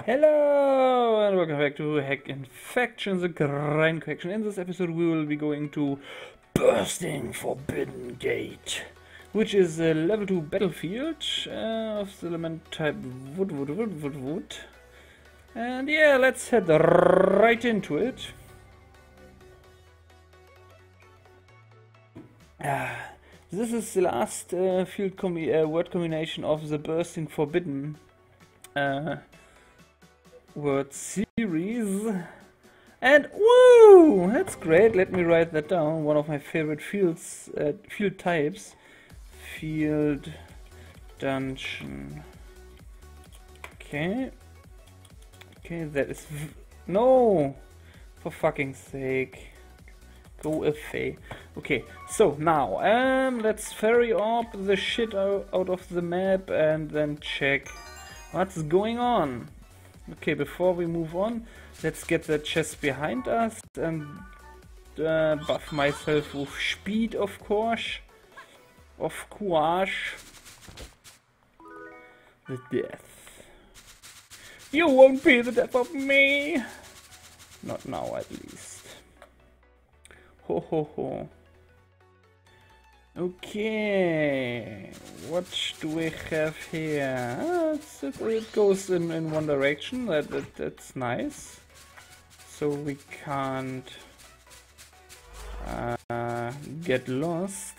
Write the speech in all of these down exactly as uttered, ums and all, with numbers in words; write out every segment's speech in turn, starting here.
Hello and welcome back to Hack Infection, the Grind Collection. In this episode we will be going to Bursting Forbidden Gate, which is a level two battlefield uh, of the element type wood, wood, wood, wood, wood. And yeah, let's head right into it. Uh, this is the last uh, field com uh, word combination of the Bursting Forbidden uh, word series, and woo, that's great. Let me write that down. One of my favorite fields, uh, field types, field dungeon. Okay, okay, that is v no, for fucking sake, go away. Okay, so now um, let's ferry up the shit out, out of the map and then check what's going on. Okay, before we move on, let's get the chest behind us and uh, buff myself with speed, of course. Of course. The death. You won't be the death of me! Not now, at least. Ho ho ho. Okay, what do we have here? Ah, it's, it, it goes in, in one direction, that, that that's nice. So we can't uh, get lost.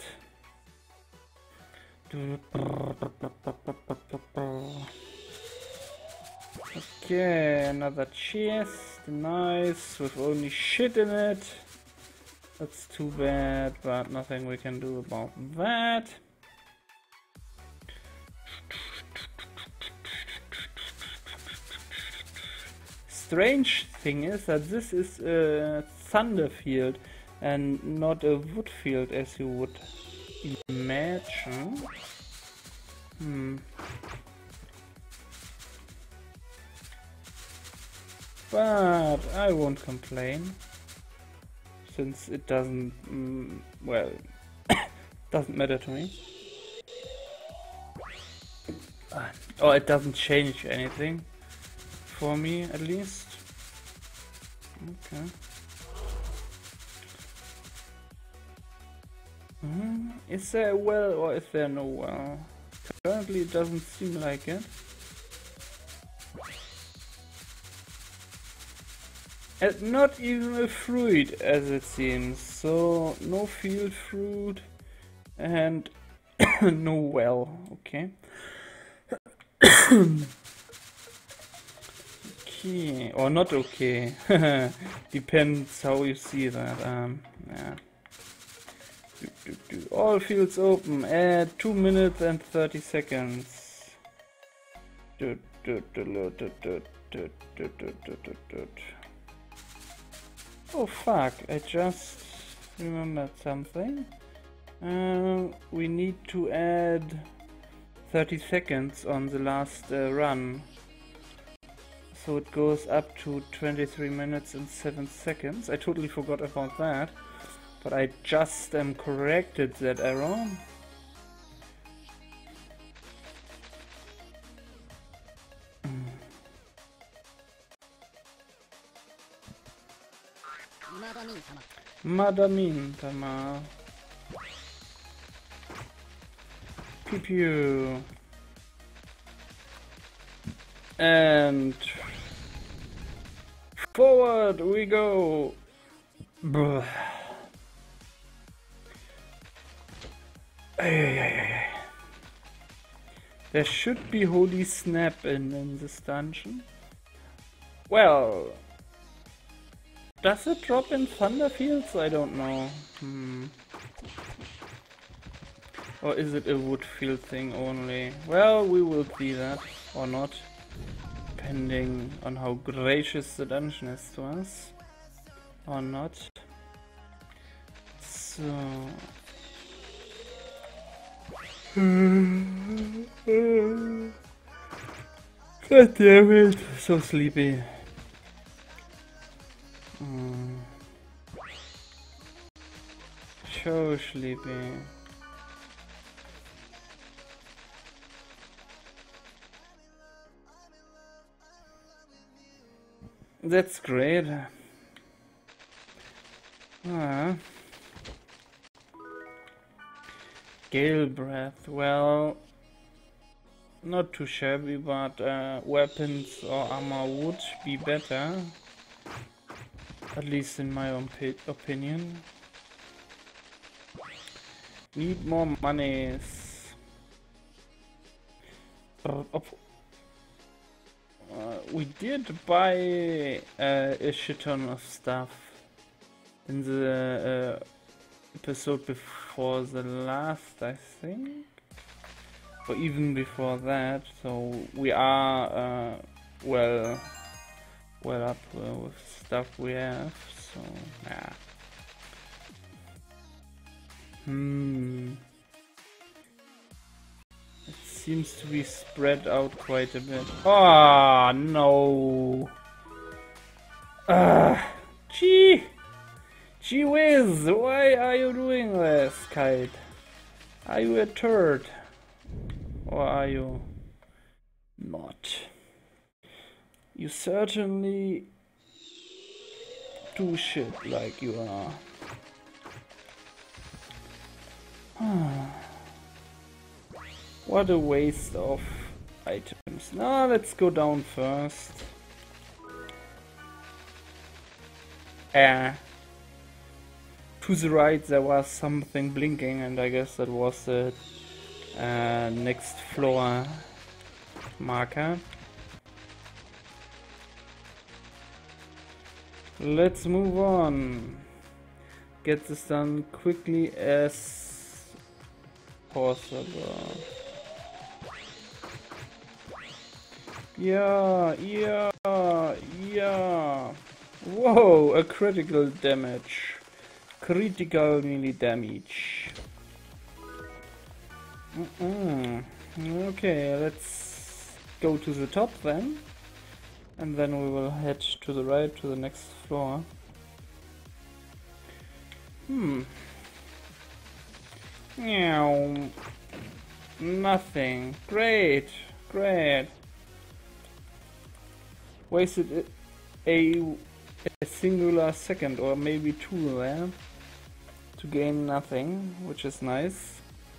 Okay, another chest, nice, with only shit in it. That's too bad, but nothing we can do about that. Strange thing is that this is a thunder field and not a wood field as you would imagine. Hmm. But I won't complain, since it doesn't, mm, well, doesn't matter to me. Uh, or it doesn't change anything, for me at least. Okay. Mm-hmm. Is there a well or is there no well? Currently it doesn't seem like it. And not even a fruit, as it seems. So no field fruit and no well. Okay. Okay, or not okay. Depends how you see that. Um, yeah. Do, do, do. All fields open at two minutes and thirty seconds. Do, do, do, do, do, do, do, do, do, do, do. Oh fuck, I just remembered something. Uh, we need to add thirty seconds on the last uh, run. So it goes up to twenty-three minutes and seven seconds. I totally forgot about that. But I just um, corrected that error. Madamin Tama. Pew pew. And forward we go. Bruh. Ay, ay, ay, ay. There should be Holy Snap in, in this dungeon. Well, does it drop in Thunder Fields? I don't know. Hmm. Or is it a wood field thing only? Well, we will see that, or not, depending on how gracious the dungeon is to us, or not. So... God damn it, so sleepy. Mm. So sleepy. That's great. Ah. Gale breath. Well, not too shabby, but uh, weapons or armor would be better. At least in my own opinion. Need more monies. Uh, we did buy uh, a shit ton of stuff in the uh, episode before the last, I think, or even before that. So we are uh, well, well up uh, with stuff we have. So yeah. Hmm. It seems to be spread out quite a bit. Oh no! Ah, gee, gee whiz! Why are you doing this, Kite? Are you a turd, or are you not? You certainly do shit like you are. What a waste of items. Now let's go down first. Uh, to the right there was something blinking, and I guess that was the uh, next floor marker. Let's move on. Get this done quickly as possible. Yeah, yeah, yeah. Whoa, a critical damage. Critical melee damage. Mm-mm. Okay, let's go to the top then. And then we will head to the right to the next floor. Hmm. Meow. Nothing. Great. Great. Wasted a, a singular second or maybe two there to gain nothing, which is nice.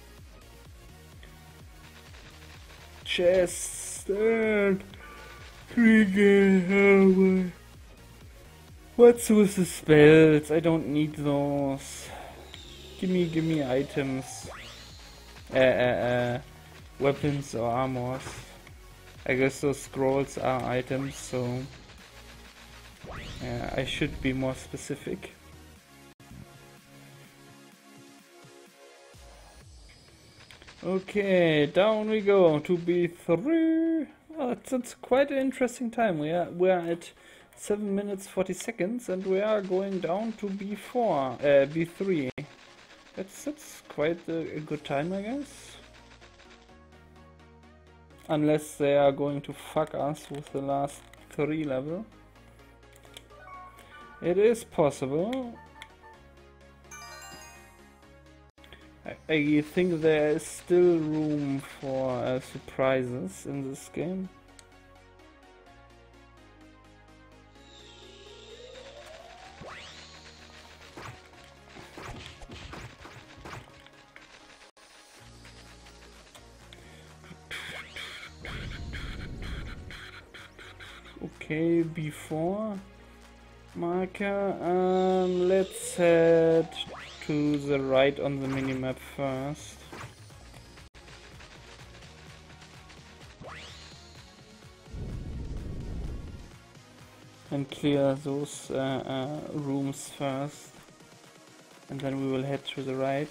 Chest and trigger. What's with the spells? I don't need those. Gimme, gimme items. Uh, uh, uh, weapons or armors. I guess those scrolls are items, so yeah, I should be more specific. Okay, down we go to B three. Oh, that's, that's quite an interesting time. We are we are at seven minutes forty seconds, and we are going down to B four, uh, B three. That's that's quite a, a good time, I guess. Unless they are going to fuck us with the last three level. It is possible. I, I think there is still room for uh, surprises in this game. Okay, before marker, um, let's head to the right on the minimap first. And clear those uh, uh, rooms first. And then we will head to the right.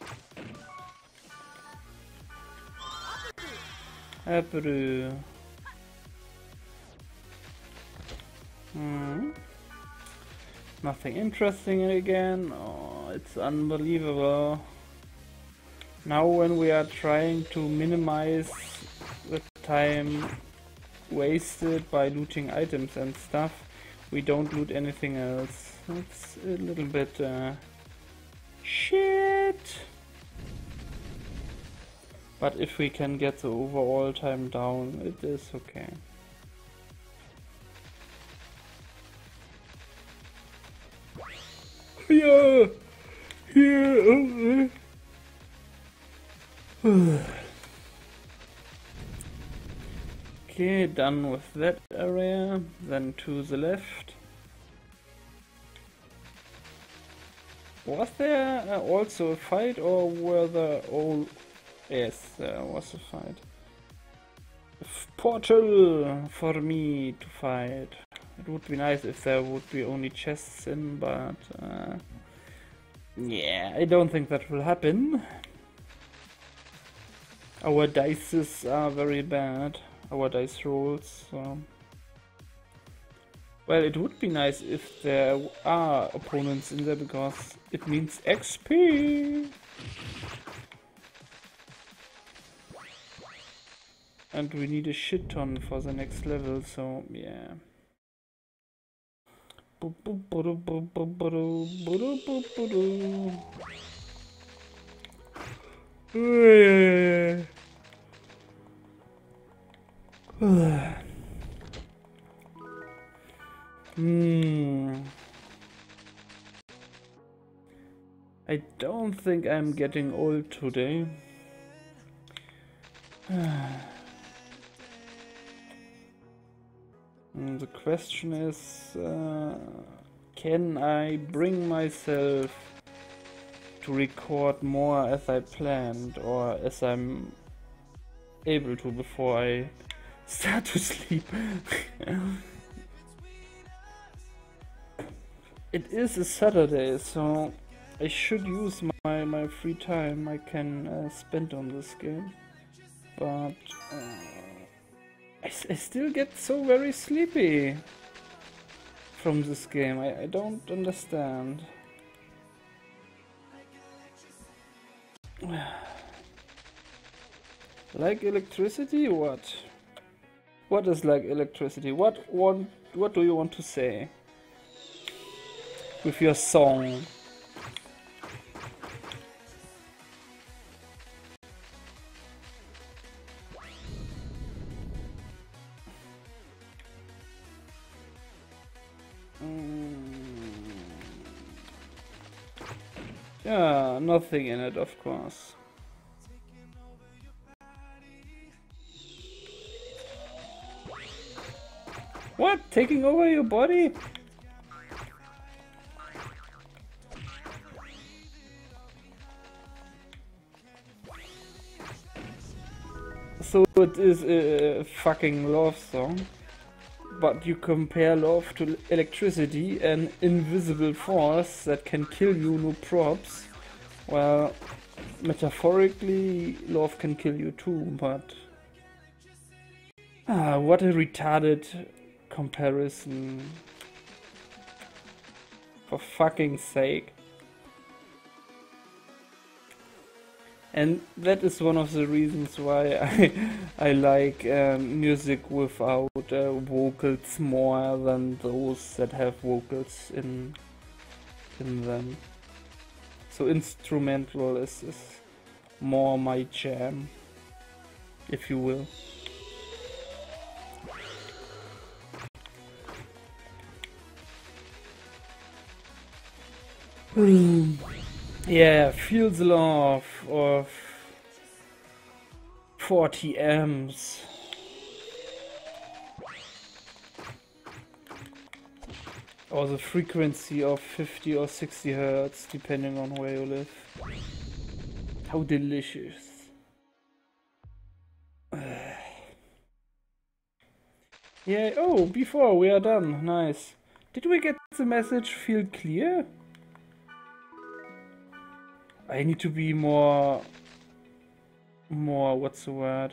Apru. Hmm. Nothing interesting again. Oh, it's unbelievable. Now when we are trying to minimize the time wasted by looting items and stuff, we don't loot anything else. That's a little bit uh, shit. But if we can get the overall time down, it is okay. Yeah. Here. Okay, done with that area. Then to the left. Was there uh, also a fight, or were there all... Yes, there was a fight. F portal for me to fight. It would be nice if there would be only chests in, but... Uh, yeah, I don't think that will happen. Our dices are very bad. Our dice rolls, so... Well, it would be nice if there are opponents in there, because it means X P! And we need a shit ton for the next level, so yeah. Hmm. I don't think I'm getting old today. The question is, uh, can I bring myself to record more as I planned, or as I'm able to before I start to sleep? It is a Saturday, so I should use my, my free time I can uh, spend on this game. But uh, I, I still get so very sleepy from this game. I, I don't understand. Like electricity? What? What is like electricity? What want? What do you want to say with your song? Yeah, nothing in it, of course. What? Taking over your body? So it is a fucking love song. But you compare love to electricity, an invisible force that can kill you, no props. Well, metaphorically, love can kill you too, but... Ah, what a retarded comparison. For fucking sake. And that is one of the reasons why I, I like um, music without uh, vocals more than those that have vocals in in them. So instrumental is, is more my jam, if you will. Yeah, feel the love of forty amps. Or the frequency of fifty or sixty hertz, depending on where you live. How delicious. Yeah, oh, before we are done, nice. Did we get the message field clear? I need to be more... More, what's the word?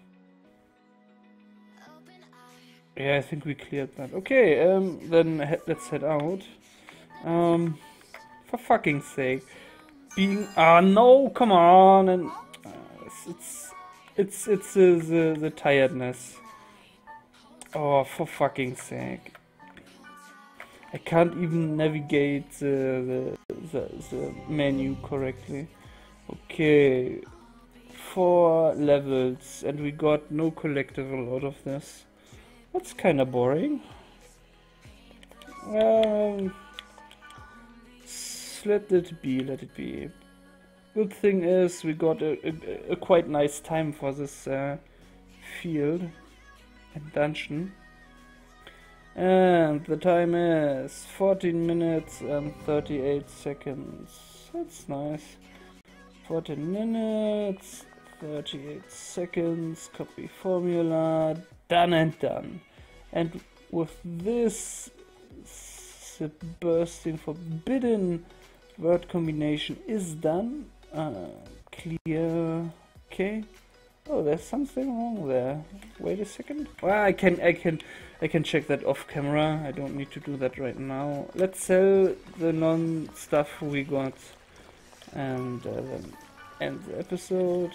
Yeah, I think we cleared that. Okay, um, then he let's head out. Um, for fucking sake. Being... Ah, no, come on! And uh, it's, it's... It's, it's uh, the, the tiredness. Oh, for fucking sake. I can't even navigate the, the, the, the menu correctly. Okay, four levels and we got no collectible out of this. That's kind of boring. Um, let's let it be, let it be. Good thing is we got a, a, a quite nice time for this uh, field and dungeon. And the time is fourteen minutes and thirty-eight seconds. That's nice. fourteen minutes, thirty-eight seconds, copy formula, done and done. And with this, the bursting forbidden word combination is done. Uh, clear. Okay. Oh, there's something wrong there. Wait a second. Well, I can, I can, I can check that off camera. I don't need to do that right now. Let's sell the non-stuff we got, and uh, then end the episode.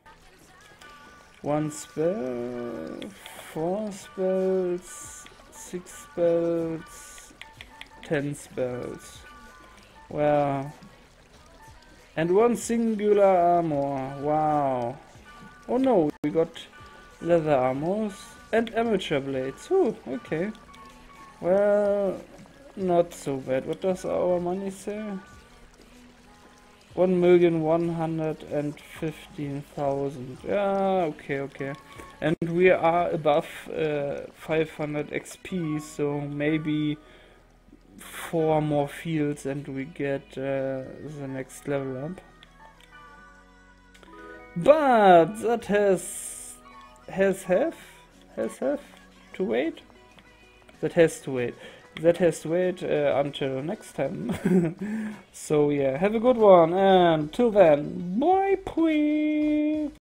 One spell, four spells, six spells, ten spells. Wow. And one singular armor. Wow. Oh no, we got leather armors and amateur blades. Oh, okay. Well, not so bad. What does our money say? One million one hundred and fifteen thousand. Yeah, okay, okay. And we are above uh, five hundred X P, so maybe four more fields and we get uh, the next level up. But that has has have has have to wait. That has to wait. That has to wait uh, until next time. So yeah, have a good one, and till then, bye, please.